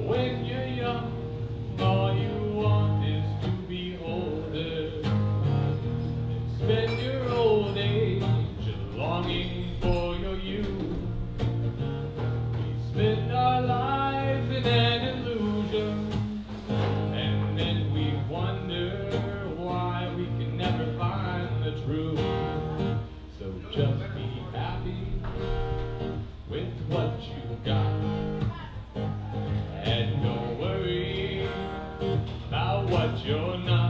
When you're young, all you want is to be older. Spend your old age longing for your youth. We spend our lives in an illusion, and then we wonder why we can never find the truth. So just be happy with what you got, and don't worry about what you're not.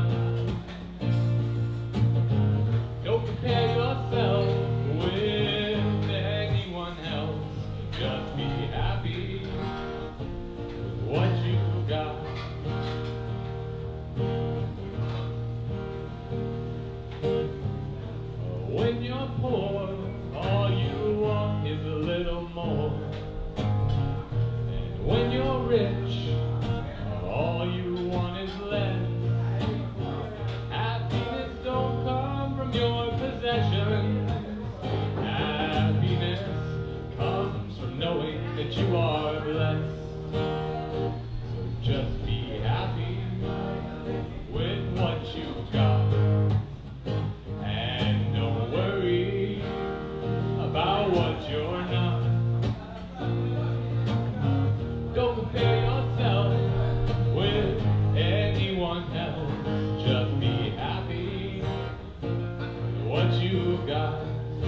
Don't compare yourself with anyone else. Just be happy with what you got. When you're poor, all you want is a little more. And when you're rich, all you want is less. Happiness don't come from your possessions. Happiness comes from knowing that you are blessed. So just be happy with what you got, and don't worry about what you're not. Don't compare yourself with anyone else. Just be happy with what you got.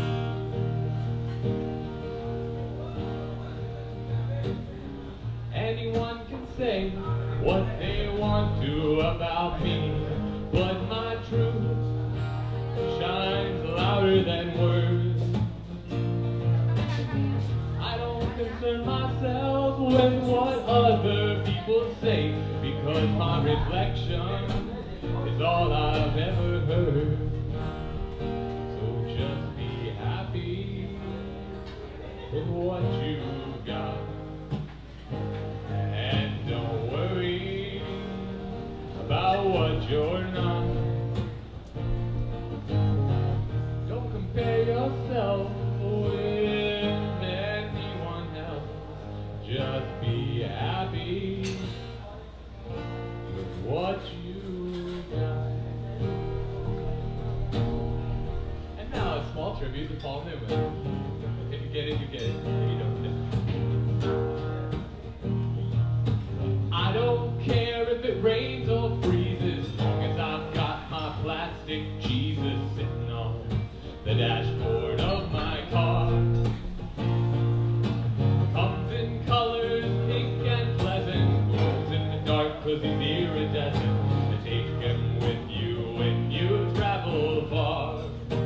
Anyone can say what they want to about me, but my truth shines louder than words. I don't concern myself with what other people say, because my reflection is all I've ever heard. So just be happy with what you got, and don't worry about what you're not. Don't compare yourself with anyone else. Just be happy with what you got. And now a small tribute to Paul Newman. If you get it, you get it. If you don't, I don't care if it rains or freezes, as long as I've got my plastic Jesus sitting on the dashboard of my car. Comes in colors pink and pleasant, glows in the dark 'cause he's iridescent. To take him with you when you travel far.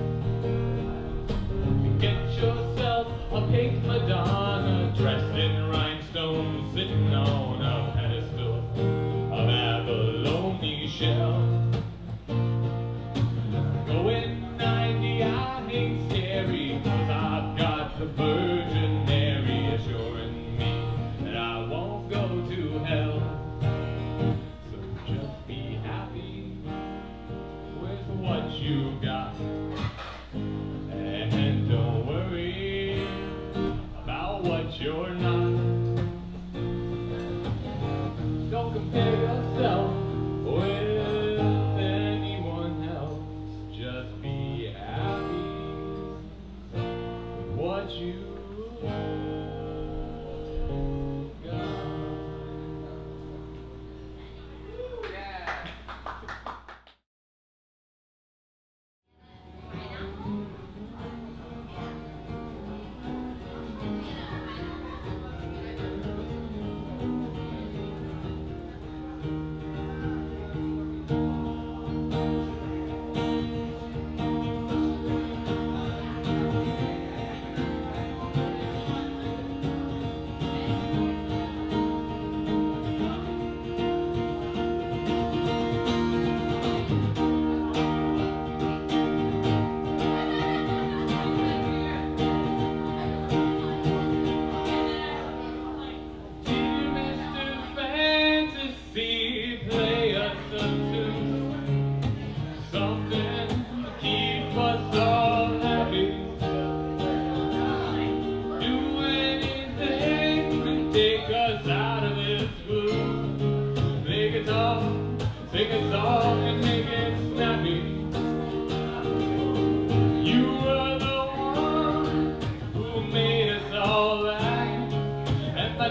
Get yourself a pink Madonna dressed in rhinestones, sitting on a pedestal of abalone shell. Going 90, I ain't scary, 'cause I've got the Virgin Mary assuring me that I won't go to hell. So just be happy with what you got, and don't worry about what you're not. Don't compare yourself with anyone else. Just be happy with what you got.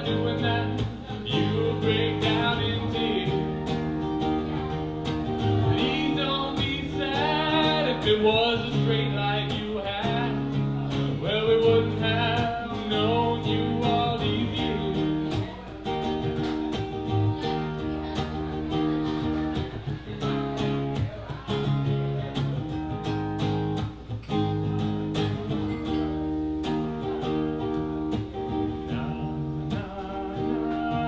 by doing that, you'll break down in tears. Please don't be sad if it was a straight life you had. Well, we wouldn't have known you all these years. Na, na, na,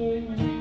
away.